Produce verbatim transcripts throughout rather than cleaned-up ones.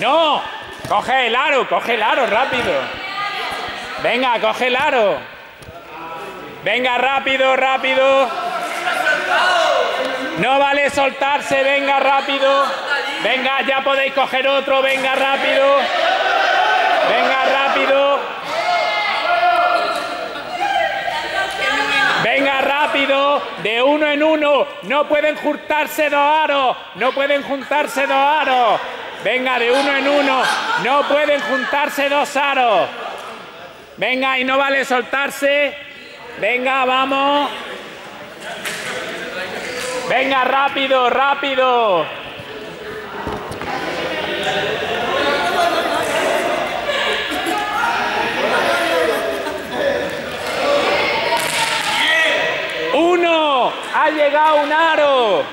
No, coge el aro, coge el aro, rápido. Venga, coge el aro. Venga, rápido, rápido. No vale soltarse, venga, rápido. Venga, ya podéis coger otro, venga, rápido. Venga, rápido. Venga, rápido. De uno en uno. No pueden juntarse dos aros. No pueden juntarse dos aros. Venga, de uno en uno. No pueden juntarse dos aros. Venga, y no vale soltarse. Venga, vamos. Venga, rápido, rápido. Uno. Ha llegado un aro.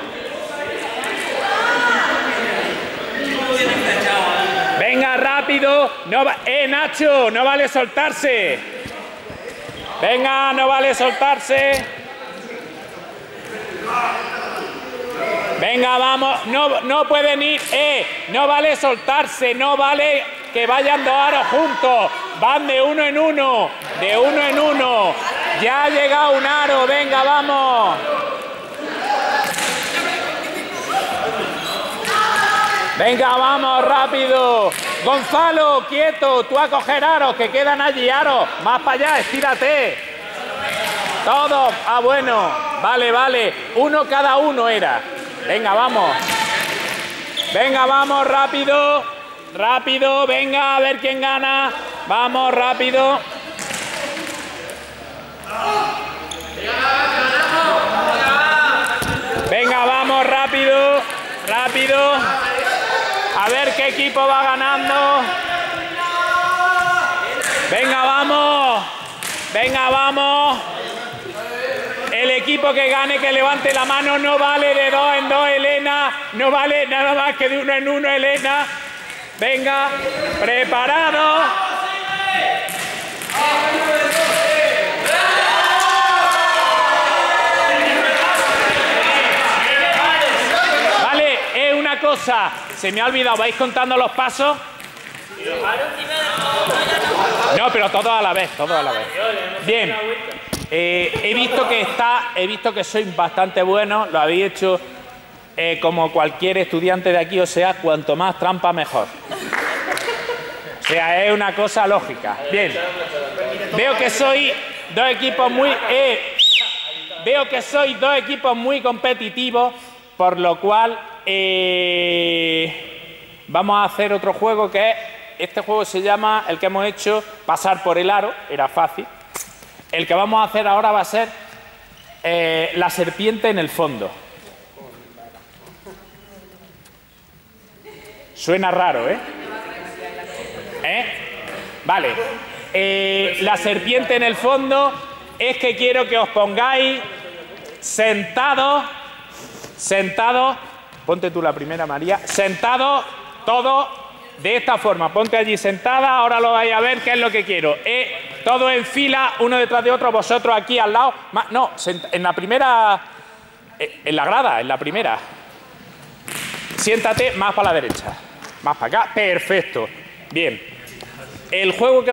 Venga, rápido. No va... Eh, Nacho, no vale soltarse. Venga, no vale soltarse. Venga, vamos. No, no pueden ir. Eh, no vale soltarse. No vale que vayan dos aros juntos. Van de uno en uno. De uno en uno. Ya ha llegado un aro. Venga, vamos. Venga, vamos, rápido. Gonzalo, quieto. Tú a coger aros, que quedan allí aros. Más para allá, estírate. Todos. Ah, bueno. Vale, vale. Uno cada uno era. Venga, vamos. Venga, vamos, rápido. Rápido, venga, a ver quién gana. Vamos, rápido. Venga, vamos, rápido. Rápido. A ver qué equipo va ganando. Venga, vamos. Venga, vamos. El equipo que gane, que levante la mano. No vale de dos en dos, Elena. No vale nada más que de uno en uno, Elena. Venga, preparado. Vale, es una cosa. Se me ha olvidado. ¿Vais contando los pasos? No, pero todos a la vez, todos a la vez. Bien. Eh, he visto que está, he visto que sois bastante buenos, lo habéis hecho eh, como cualquier estudiante de aquí, o sea, cuanto más trampa mejor. O sea, es una cosa lógica. Bien. Veo que sois dos equipos muy, eh, veo que sois dos equipos muy competitivos, por lo cual eh, vamos a hacer otro juego que es, este juego se llama, el que hemos hecho, pasar por el aro, era fácil. El que vamos a hacer ahora va a ser eh, la serpiente en el fondo. Suena raro, ¿eh? ¿Eh? Vale. Eh, la serpiente en el fondo es que quiero que os pongáis sentados, sentados, ponte tú la primera, María, sentados todos de esta forma. Ponte allí sentada, ahora lo vais a ver qué es lo que quiero. Eh, Todos en fila, uno detrás de otro, vosotros aquí al lado. No, en la primera, en la grada, en la primera. Siéntate más para la derecha, más para acá. Perfecto. Bien. El juego que